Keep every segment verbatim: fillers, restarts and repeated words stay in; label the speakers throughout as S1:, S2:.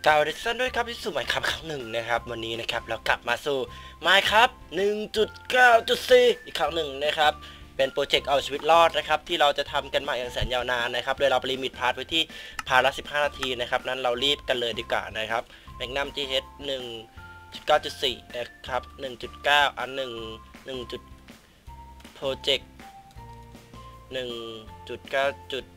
S1: กล่าวดิสันด้วยครับที่สู่ Minecraft ครั้งหนึ่งนะครับวันนี้นะครับเรากลับมาสู่ Minecraft หนึ่งจุดเก้าจุดสี่ อีกครั้งหนึ่งนะครับเป็นโปรเจกต์เอาชีวิตรอดนะครับที่เราจะทำกันมาอย่างแสนยาวนานนะครับโดยเราลิมิตพาร์ทไว้ที่พาร์ทละสิบห้านาทีนะครับนั้นเรารีบกันเลยดีกว่านะครับแมกนัม จี เอช หนึ่งจุดเก้าจุดสี่ นะครับ หนึ่งจุดเก้า อันหนึ่ง หนึ่งโปรเจกต์ หนึ่งจุดเก้า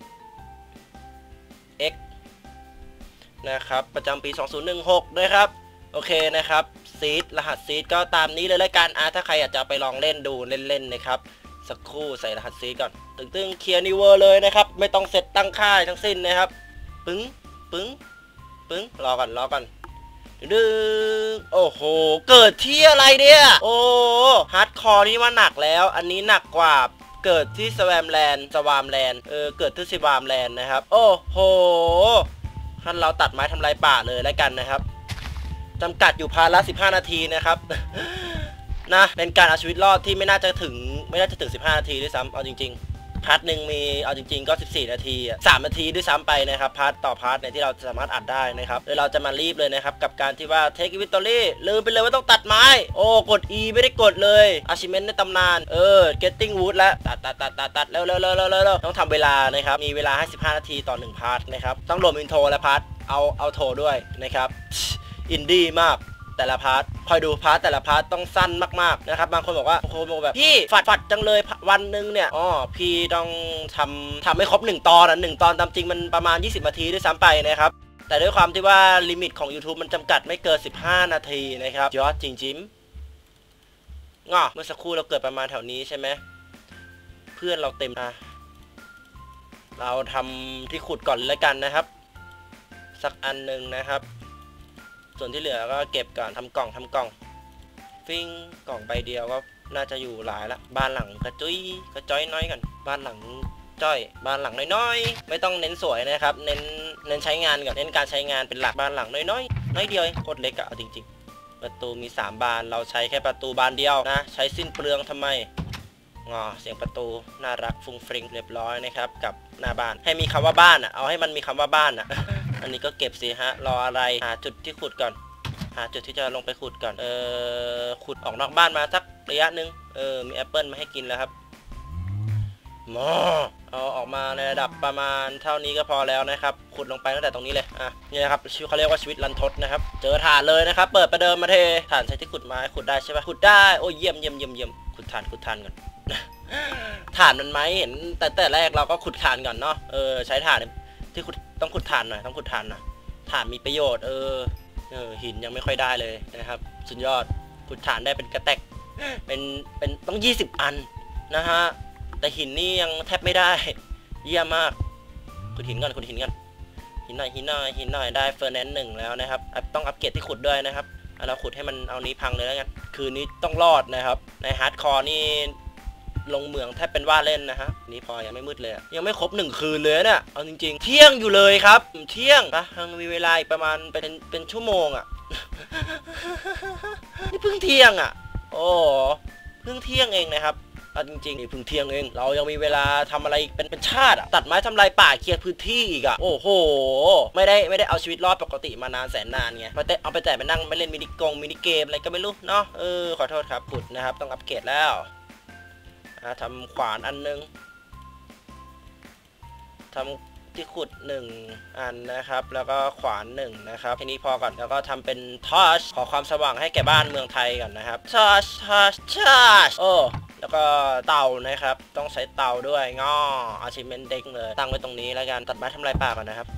S1: x นะครับประจำปีสองพันสิบหกนะครับโอเคนะครับซีดรหัสซีดก็ตามนี้เลยละกันอ่ะถ้าใครอยากจะไปลองเล่นดูเล่นๆนะครับสักครู่ใส่รหัสซีดก่อนตึงๆเคลียร์นิวเวอร์เลยนะครับไม่ต้องเซตตั้งค่าทั้งสิ้นนะครับปึ้งปึ้งปึ้งรอก่อนรอก่อนดึงโอ้โหเกิดที่อะไรเนี่ยโอ้ฮาร์ดคอร์นี่ว่าหนักแล้วอันนี้หนักกว่าเกิดที่สวามแลนด์สวามแลนด์เออเกิดที่สวามแลนด์นะครับโอ้โหท่านเราตัดไม้ทำลายป่าเลยแล้วกันนะครับจำกัดอยู่พาร์ทละสิบห้านาทีนะครับนะเป็นการเอาชีวิตรอดที่ไม่น่าจะถึงไม่น่าจะถึงสิบห้านาทีด้วยซ้ำเอาจริงๆพาร์ทหนึ่งมีเอาจริงๆก็สิบสี่นาทีสามนาทีด้วยซ้ำไปนะครับพาร์ทต่อพาร์ทเนี่ยที่เราสามารถอัดได้นะครับโดยเราจะมารีบเลยนะครับกับการที่ว่า Take Victory ลืมไปเลยว่าต้องตัดไม้โอ้กด E ไม่ได้กดเลย Achievement ในตำนานเออ Getting Wood แล้วตัดตัดตัดตัดตัดเร็วเร็วเร็วเร็วเร็วต้องทำเวลานะครับมีเวลาให้สิบห้านาทีต่อหนึ่งพาร์ทนะครับต้องรวมอินโทรและพาร์ทเอาเอาโทรด้วยนะครับอินดี้มากแต่ละพาร์ทคอยดูพาร์ทแต่ละพาร์ทต้องสั้นมากๆนะครับบางคนบอกว่าโค้บอกแบบพี่ฝัดฝัดจังเลยวันหนึ่งเนี่ยอ๋อพี่ต้องทำทำให้ครบหนึ่งตอนอ่ะหนึ่งตอนตามจริงมันประมาณยี่สิบนาทีด้วยซ้ำไปนะครับแต่ด้วยความที่ว่าลิมิตของ YouTube มันจำกัดไม่เกินสิบห้านาทีนะครับยอดจริงๆง้อเมื่อสักครู่เราเกิดประมาณแถวนี้ใช่ไหมเพื่อนเราเต็มอ่ะเราทำที่ขุดก่อนเลยกันนะครับสักอันหนึ่งนะครับส่วนที่เหลือก็เก็บก่อนทำกล่องทำกล่องฟิ้งกล่องใบเดียวก็น่าจะอยู่หลายละบ้านหลังกระจุยกระจ้อยน้อยกันบ้านหลังจ้อยบ้านหลังน้อยๆไม่ต้องเน้นสวยนะครับเน้นเน้นใช้งานก่อนเน้นการใช้งานเป็นหลักบ้านหลังน้อยๆน้อยเดียวโคตรเล็กอะเอาจริงๆประตูมีสามบานเราใช้แค่ประตูบานเดียวนะใช้สิ้นเปลืองทำไมงอเสียงประตูน่ารักฟุ้งฟริ้งเรียบร้อยนะครับกับหน้าบ้านให้มีคำว่าบ้านอะเอาให้มันมีคำว่าบ้านอะอันนี้ก็เก็บสิฮะรออะไรหาจุดที่ขุดก่อนหาจุดที่จะลงไปขุดก่อนเออขุดออกนอกบ้านมาสักระยะหนึ่งเออมีแอปเปิลมาให้กินแล้วครับมอเอาออกมาในระดับประมาณเท่านี้ก็พอแล้วนะครับขุดลงไปตั้งแต่ตรงนี้เลยอ่ะนี่นะครับชื่อเขาเรียกว่าชีวิตรันทดนะครับเจอถ่านเลยนะครับเปิดประเดิมมาเทถ่านใช้ที่ขุดไม้ขุดได้ใช่ปะขุดได้โอ้ยเยี่ยมเยี่ยมเยี่ยมเยี่ยมขุดถ่านขุดถ่านก่อนถ่านมันไหมเห็นแต่แต่แรกเราก็ขุดถ่านก่อนเนาะเออใช้ถ่านที่ขุดต้องขุดถ่านหน่อยต้องขุดถ่านหน่อยถ่านมีประโยชน์เออเออหินยังไม่ค่อยได้เลยนะครับสุดยอดขุดถ่านได้เป็นกระแตกเป็นเป็นต้องยี่สิบอันนะฮะแต่หินนี่ยังแทบไม่ได้เยี่ยมมากขุดหินก่อนขุดหินก่อนหินหน่อยหินหน่อยหินหน่อยได้เฟอร์แนนซ์หนึ่งแล้วนะครับต้องอัปเกรดที่ขุดด้วยนะครับเราขุดให้มันเอานี้พังเลยแล้วกันคืนนี้ต้องรอดนะครับในฮาร์ดคอร์นี่ลงเมืองแทบเป็นว่าเล่นนะฮะนี่พอยังไม่มืดเลยยังไม่ครบหนึ่งคืนเลยเนี่ยเอาจริงๆเที่ยงอยู่เลยครับเที่ยงปะยังมีเวลาอีกประมาณเป็นเป็นชั่วโมงอ่ะ นี่เพิ่งเที่ยงอ่ะโอ้เพิ่งเที่ยงเองนะครับเอาจริงๆนี่เพิ่งเที่ยงเองเรายังมีเวลาทำอะไรเป็นเป็นชาติอ่ะตัดไม้ทำลายป่าเคลียร์พื้นที่อีกอ่ะโอ้โหไม่ได้ไม่ได้เอาชีวิตรอดปกติมานานแสนนานไงพอแต่เอาไปแต่ไปนั่งไปเล่นมินิกงมินิเกมอะไรก็ไม่รู้เนาะเออขอโทษครับขุดนะครับต้องอัปเกรดแล้วทำขวานอันนึงทำที่ขุดหนึ่งอันนะครับแล้วก็ขวานหนึ่งนะครับแค่นี้พอก่อนแล้วก็ทำเป็นทอชขอความสว่างให้แก่บ้านเมืองไทยก่อนนะครับทอชทอชทอชโอ้แล้วก็เตานะครับต้องใช้เตาด้วยง้ออาชิเมนเด็กเลยตั้งไว้ตรงนี้แล้วกันตัดไม้ทำลายป่าก่อนนะครับ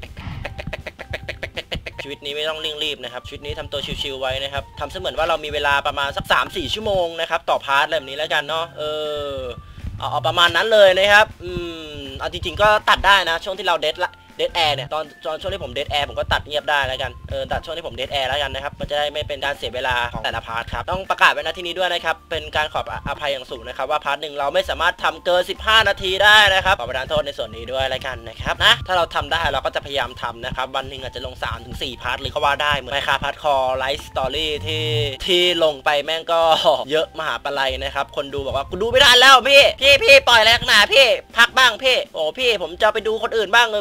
S1: ชีวิตนี้ไม่ต้องเร่งรีบนะครับชีวิตนี้ทำตัวชิวๆไว้นะครับทำเสมือนว่าเรามีเวลาประมาณสัก สามสี่ ชั่วโมงนะครับต่อพาร์ทแบบนี้แล้วกันเนาะเออเอาเอาประมาณนั้นเลยนะครับอืมเอาจริงๆก็ตัดได้นะช่วงที่เราเดดละเดดแอร์เนี่ยตอนตอนช่วงที่ผมเดดแอร์ผมก็ตัดเงียบได้แล้วกันเออตัดช่วงที่ผมเดดแอร์แล้วกันนะครับมันจะได้ไม่เป็นการเสียเวลาของแต่ละพาร์ทครับต้องประกาศไว้ณที่นี้ด้วยนะครับเป็นการขอบอภัยอย่างสูงนะครับว่าพาร์ทหนึ่งเราไม่สามารถทำเกินสิบห้านาทีได้นะครับขอประทานโทษในส่วนนี้ด้วยแล้วกันนะครับนะถ้าเราทำได้เราก็จะพยายามทำนะครับวันหนึ่งอาจจะลง สามถึงสี่ พาร์ทเลยก็ว่าได้เหมือนไมค์คราฟต์พาร์ทคอร์ไลฟ์สตอรี่ที่ที่ลงไปแม่งก็เยอะมหาปลัยนะครับคนดูบอกว่ากูดูไม่ได้แล้วพี่พี่พี่ปล่อยแรงหนาพี่พักบ้างพี่โอ้พี่ผมจะไปดูคนอื่นบ้างเออพี่ไม่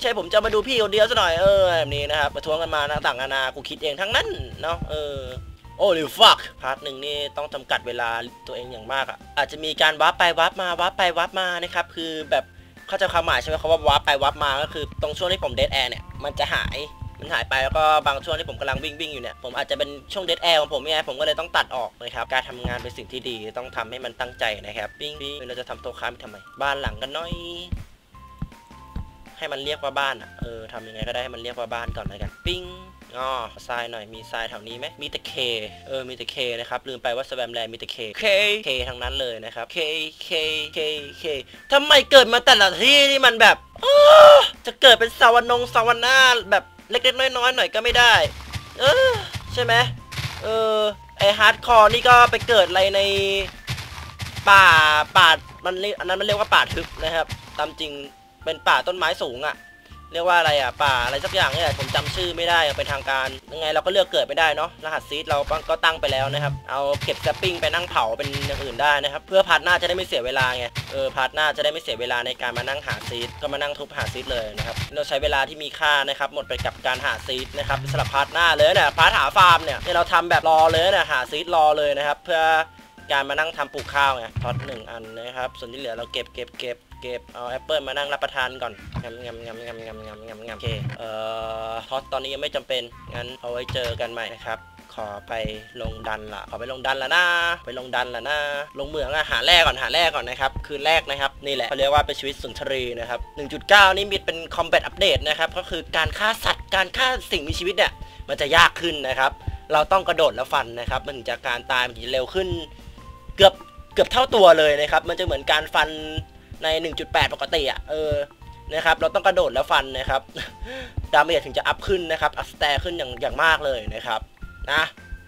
S1: ใช่ผมจะมาดูพี่คนเดียวซะหน่อยเออแบบนี้นะครับประท้วงกันมาต่างนานากูคิดเองทั้งนั้นเนาะเออโอ้ลิฟักพาร์ทหนึ่งนี่ต้องจำกัดเวลาตัวเองอย่างมากอ่ะอาจจะมีการวาร์ปไปวาร์ปมาวาร์ปไปวาร์ปมานะครับคือแบบเข้าใจความหมายใช่ไหมเขาว่าวาร์ปไปวาร์ปมาก็คือตรงช่วงที่ผมเดดแอร์เนี่ยมันจะหายมันหายไปแล้วก็บางช่วงที่ผมกำลังวิ่งวิ่งอยู่เนี่ยผมอาจจะเป็นช่วงเดดแอร์ของผมไงผมก็เลยต้องตัดออกนะครับการทำงานเป็นสิ่งที่ดีต้องทำให้มันตั้งใจนะครับปิ้งปิ้งเราจะทำโต๊ะค้าทำไมบ้านหลังกันน้อยให้มันเรียกว่าบ้านอ่ะเออทำยังไงก็ได้ให้มันเรียกว่าบ้านก่อนเลยกันปิ้งอ๋อทรายหน่อยมีทรายแถวนี้ไหมมีแต่เคเออมีแต่เคนะครับลืมไปว่าสแวมแลนด์มีแต่เคเคเคทั้งนั้นเลยนะครับเคเคเคเคทำไมเกิดมาแต่ละที่ที่มันแบบจะเกิดเป็นสวรรค์สวรรค์หน้าแบบเล็กๆน้อยๆหน่อยก็ไม่ได้เออใช่ไหมเออไอฮาร์ดคอร์นี่ก็ไปเกิดอะไรในป่าป่ามันอันนั้นมันเรียกว่าป่าทึบนะครับตามจริงเป็นป่าต้นไม้สูงอะเรียกว่าอะไรอ่ะป่าอะไรสักอย่างเนี่ยผมจำชื่อไม่ได้เป็นทางการยังไงเราก็เลือกเกิดไม่ได้เนาะรหัสซีดเราก็ตั้งไปแล้วนะครับเอาเก็บแซปปิ้งไปนั่งเผาเป็นอย่างอื่นได้นะครับเพื่อพาร์ทหน้าจะได้ไม่เสียเวลาไงเออพาร์ทหน้าจะได้ไม่เสียเวลาในการมานั่งหาซีดก็มานั่งทุบหาซีดเลยนะครับเราใช้เวลาที่มีค่านะครับหมดไปกับการหาซีดนะครับสำหรับพาร์ทหน้าเลยเนี่ยพาร์ทหาฟาร์มเนี่ยเราทำแบบรอเลยเนี่ยหาซีดรอเลยนะครับเพื่อการมานั่งทำปลูกข้าวไงท็อตหนึ่งอันนะครับส่วนที่เหลือเราเก็บเก็บเก็บเก็บเอาแอปเปิลมานั่งรับประทานก่อนงำงำงำงำงำงำงำงำโอเคเอ่อท็อตตอนนี้ยังไม่จำเป็นงั้นเอาไว้เจอกันใหม่นะครับขอไปลงดันละขอไปลงดันละนะไปลงดันละนะลงเหมืองอะหาแร่ก่อนหาแร่ก่อนนะครับคืนแรกนะครับนี่แหละเขาเรียกว่าเป็นชีวิตสุนทรีนะครับ หนึ่งจุดเก้า นี่มีเป็นคอมแบทอัปเดตนะครับก็คือการฆ่าสัตว์การฆ่าสิ่งมีชีวิตเนี่ยมันจะยากขึ้นนะครับเราต้องกระโดดแล้วฟันนะครับมันจากการตายมันจะเร็วขึ้นเกือบเกือบเท่าตัวเลยนะครับมันจะเหมือนการฟันใน หนึ่งจุดแปด ปกติอ่ะเออนะครับเราต้องกระโดดแล้วฟันนะครับดาเมจถึงจะอัพขึ้นนะครับอัพสแตร์ขึ้นอย่างอย่างมากเลยนะครับนะ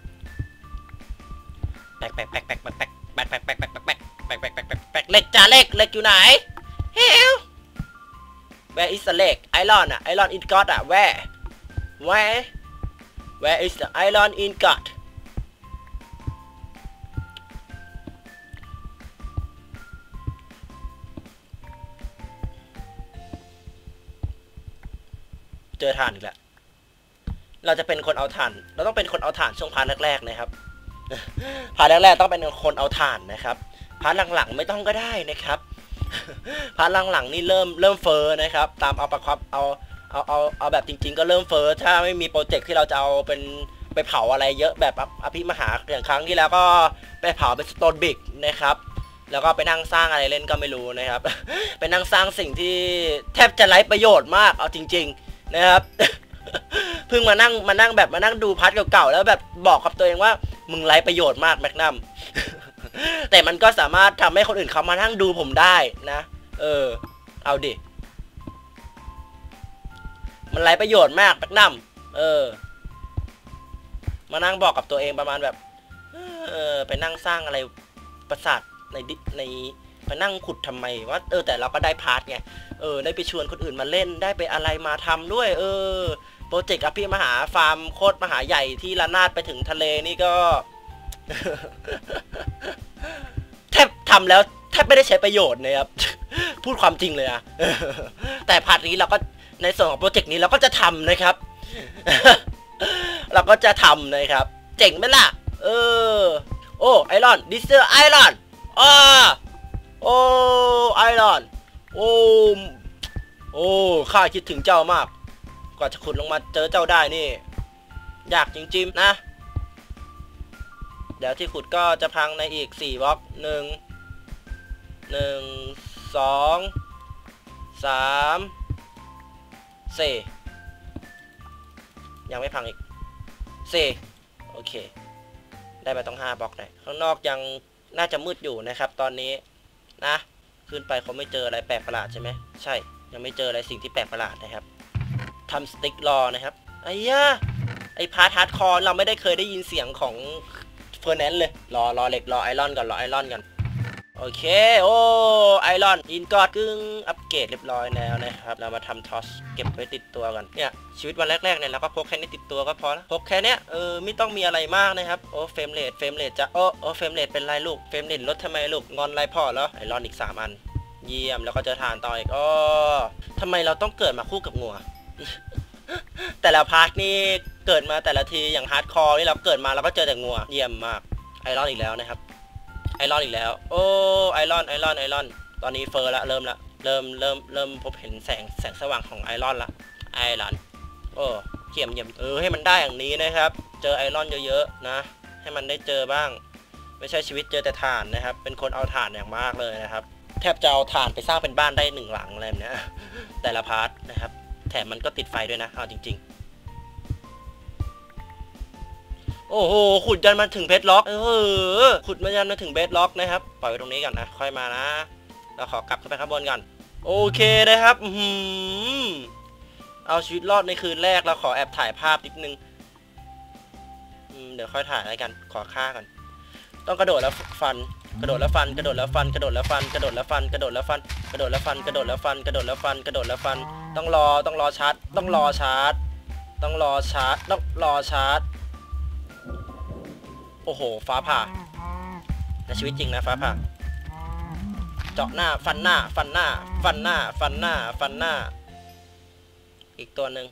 S1: แปกแปกแปกแปกแปกแปกแปกแปกแปกแปกแปกแปกแปกแปกแปกแปกแปกเล็กจ้าเล็กเล็กอยู่ไหนเฮ้ย Where is the leg Iron อ่ะ Iron in God อ่ะ Where Where Where is the Iron in Godเจอถ่านอีกแล้วเราจะเป็นคนเอาถ่านเราต้องเป็นคนเอาถ่านช่วงพาร์ทแรกๆนะครับพาร์ทแรกๆต้องเป็นคนเอาถ่านนะครับพาร์ทหลังๆไม่ต้องก็ได้นะครับพาร์ทหลังๆนี่เริ่มเริ่มเฟอร์นะครับตามเอาประคับเอาเอาเอาเอาแบบจริงๆก็เริ่มเฟอร์ถ้าไม่มีโปรเจกต์ที่เราจะเอาเป็นไปเผาอะไรเยอะแบบอภิมหาอย่างครั้งที่แล้วก็ไปเผาเป็นสโตนบิกนะครับแล้วก็ไปนั่งสร้างอะไรเล่นก็ไม่รู้นะครับไปนั่งสร้างสิ่งที่แทบจะไร้ประโยชน์มากเอาจริงๆนะครับเพิ่งมานั่งมานั่งแบบมานั่งดูพาร์ทเก่าๆแล้วแบบบอกกับตัวเองว่ามึงไร้ประโยชน์มากแมกนัมแต่มันก็สามารถทำให้คนอื่นเขามานั่งดูผมได้นะเออเอาดิมันไร้ประโยชน์มากแมกนัมเออมานั่งบอกกับตัวเองประมาณแบบเออไปนั่งสร้างอะไรประสาทในในไปนั่งขุดทำไมว่าเออแต่เราก็ได้พาร์ทไงเออได้ไปชวนคนอื่นมาเล่นได้ไปอะไรมาทำด้วยเออโปรเจกต์อภิมหาฟาร์มโคตรมหาใหญ่ที่ระนาดไปถึงทะเลนี่ก็ แทบทำแล้วแทบไม่ได้ใช้ประโยชน์นะครับ พูดความจริงเลยอะ แต่พาร์ทนี้เราก็ในส่วนของโปรเจกต์นี้เราก็จะทำนะครับ เราก็จะทำนะครับเจ๋งไหมล่ะเออโอ้ไอรอนดิสเซอร์ไอรอนอ่าโอ้ไอรอนโอ้โอ้ข้าคิดถึงเจ้ามากกว่าจะขุดลงมาเจอเจ้าได้นี่ยากจริงๆนะเดี๋ยวที่ขุดก็จะพังในอีกสี่บล็อกหนึ่งหนึ่งสองสามสี่ยังไม่พังอีกสี่โอเคได้ไปต้องห้าบล็อกเลยข้างนอกยังน่าจะมืดอยู่นะครับตอนนี้นะขึ้นไปเขาไม่เจออะไรแปลกประหลาดใช่ไหมใช่ยังไม่เจออะไรสิ่งที่แปลกประหลาดนะครับทำสติ๊กรอนะครับไอ้ย่าไอ้พาร์ทฮาร์ดคอร์เราไม่ได้เคยได้ยินเสียงของเฟอร์แนนซ์เลยรอรอเหล็กรอไอรอนก่อนรอไอรอนก่อนโอเคโอ้ไอรอนอินกอดกึ่งอัปเกรดเรียบร้อยแล้วนะครับเรามาทำทอสเก็บไว้ติดตัวกันเนี่ยชีวิตวันแรกๆเนี่ยเราก็พกแค่นี้ติดตัวก็พอแล้วพกแค่นี้เออไม่ต้องมีอะไรมากนะครับโอ้เฟรมเรทเฟรมเรทจะโอ้โอ้เฟรมเรทเป็นไรลูกเฟรมเรทลดทำไมลูกงอนไรพ่อแล้วไอรอนอีกสามอันเยี่ยมแล้วก็เจอฐานต่ออีกอ๋อทำไมเราต้องเกิดมาคู่กับงัว แต่ละพาร์ทนี่เกิดมาแต่ละทีอย่างฮาร์ดคอร์นี่เราเกิดมาเราก็เจอแต่งัวเยี่ยมมากไอรอนอีกแล้วนะครับไอรอนอีกแล้วโอ้ไอรอนไอรอนไอรอนตอนนี้เฟอร์ละเริ่มละเริ่มเริ่มเริ่มพบเห็นแสงแสงสว่างของไอรอนละไอรอนโอ้เยี่ยมเยี่ยมเออให้มันได้อย่างนี้นะครับเจอไอรอนเยอะๆนะให้มันได้เจอบ้างไม่ใช่ชีวิตเจอแต่ถ่านนะครับเป็นคนเอาถ่านอย่างมากเลยนะครับแทบจะเอาถ่านไปสร้างเป็นบ้านได้หนึ่งหลังอะไรแบบนี้แต่ละพาร์ทนะครับแถมมันก็ติดไฟด้วยนะเอาจริงๆโอ้โหขุดยันมาถึงเพชรล็อกเออขุดมายันมาถึงเบสล็อกนะครับปล่อยไว้ตรงนี้ก่อนนะค่อยมานะเราขอกลับขึ้นไปข้างบนก่อนโอเคนะครับอืมเอาชีวิตรอดในคืนแรกเราขอแอบถ่ายภาพนิดนึงเดี๋ยวค่อยถ่ายอะไรกันขอฆ่าก่อนต้องกระโดดแล้วฟันกระโดดแล้วฟันกระโดดแล้วฟันกระโดดแล้วฟันกระโดดแล้วฟันกระโดดแล้วฟันกระโดดแล้วฟันกระโดดแล้วฟันกระโดดแล้วฟันกระโดดแล้วฟันต้องรอต้องรอชาร์จต้องรอชาร์จต้องรอชาร์จต้องรอชาร์จโอ้โหฟ้าผ่าในชีวิตจริงนะฟ้าผ่าเจาะหน้าฟันหน้าฟันหน้าฟันหน้าฟันหน้าฟันหน้าอีกตัวหนึ่ง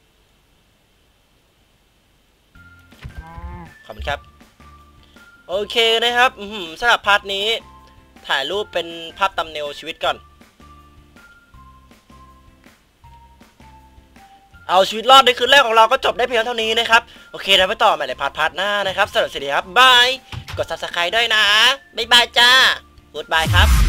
S1: ขอบคุณครับโอเคนะครับสำหรับพาร์ทนี้ถ่ายรูปเป็นภาพตัมเนลชีวิตก่อนเอาชีวิตรอดในคืนแรกของเราก็จบได้เพียงเท่านี้นะครับโอเคเราไปต่อใหม่ในพาร์ทพาร์ทหน้านะครับสวัสดีครับบายกด ซับสไครบ์ ด้วยนะบ๊ายบายจ้ากู๊ดบายครับ